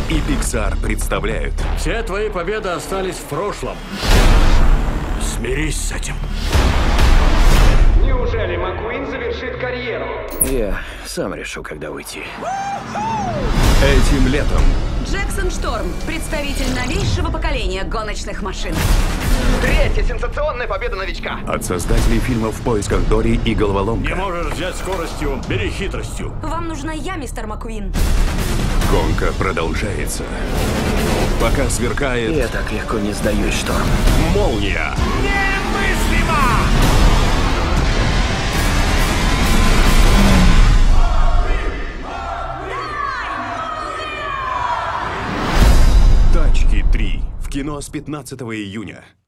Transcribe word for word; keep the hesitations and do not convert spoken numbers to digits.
и Pixar представляют Все твои победы остались в прошлом. Смирись с этим. Неужели Маккуин завершит карьеру? Я сам решу, когда уйти. этим летом. Джексон Шторм, представитель новейшего поколения гоночных машин. Третья сенсационная победа новичка. От создателей фильмов «В поисках Дори» и Не «Головоломка». можешь взять скоростью, бери хитростью. Вам нужна я, мистер Маккуин. Гонка продолжается. Пока сверкает Я так легко не сдаюсь, Шторм. молния. «Тачки три» в кино с пятнадцатого июня.